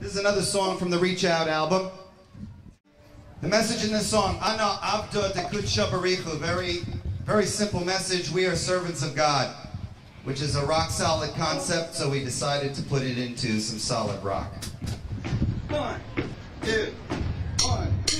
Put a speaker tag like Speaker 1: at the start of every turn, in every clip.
Speaker 1: This is another song from the Reach Out album. The message in this song, Ana Abda Dekudsha Barichu, very simple message. We are servants of God, which is a rock solid concept, so we decided to put it into some solid rock. 1, 2, 1, 2.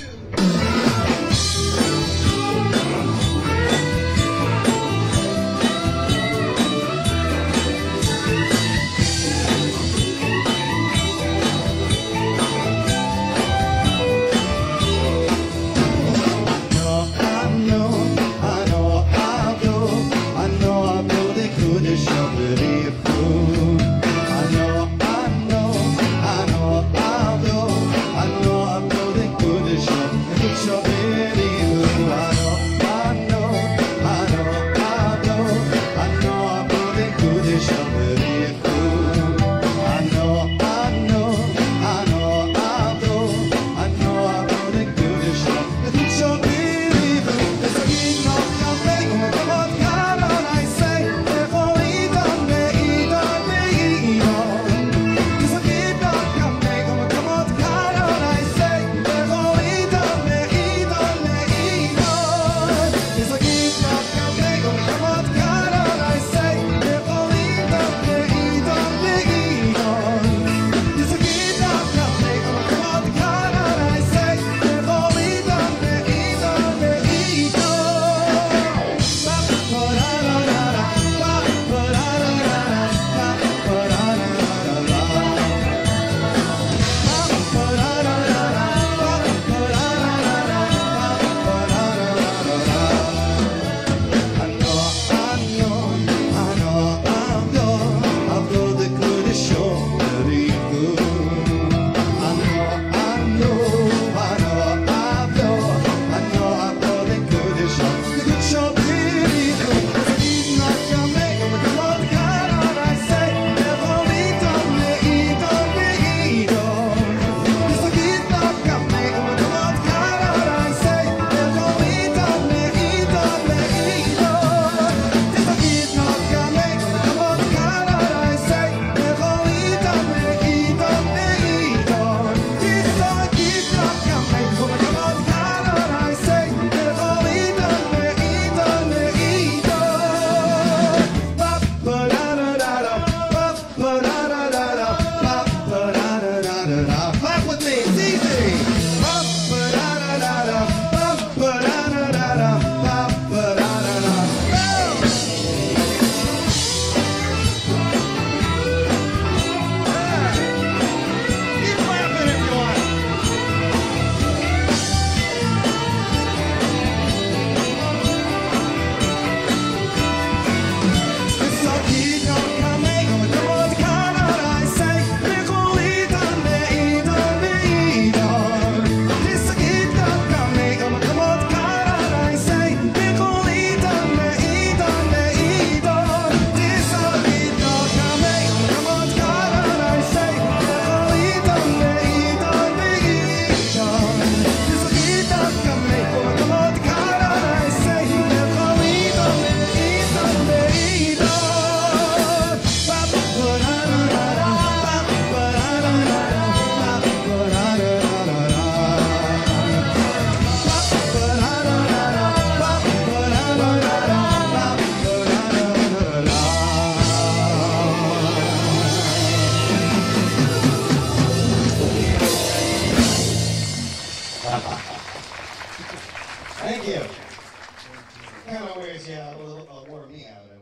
Speaker 1: Thank you. Kind of wears you out, wore me out.